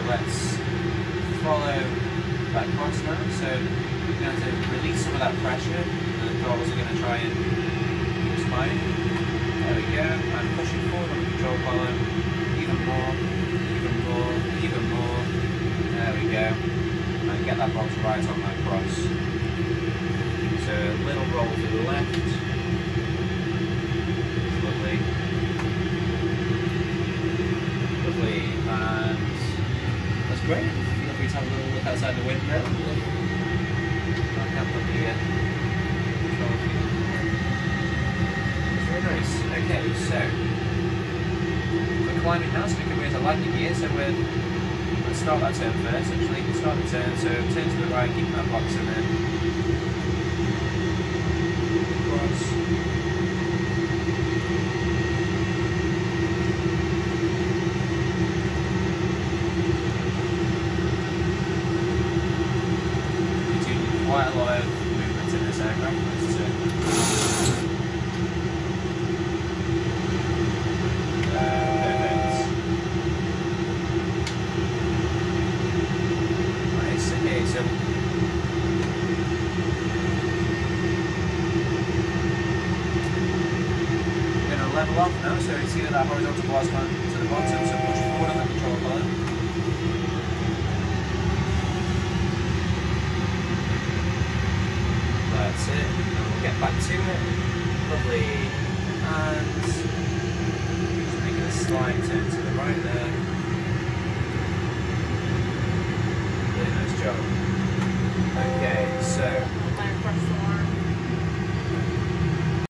let's follow that course now. So you're going to have to release some of that pressure. The throttles are going to try and keep spinning. There we go. I'm pushing forward on the control column. Even more, even more, even more. There we go. And get that box right on that cross. So a little roll to the left. Lovely. Lovely. And that's great. Feel free to have a little look outside the window. I can't put the control key. It's very nice. Okay, so we're climbing now, so we can move to landing gear. So let's start that turn first. Actually, start the turn. So turn to the right, keep that box in there. Cross. Quite a lot of movement in this aircraft. Perfect. Nice. Okay, so we're going to level off now. So you see that horizontal bar's gone to the bottom. So push forward on the control column. That's it, and we'll get back to it. Lovely. And just making a slight turn to the right there. Really nice job. Okay, so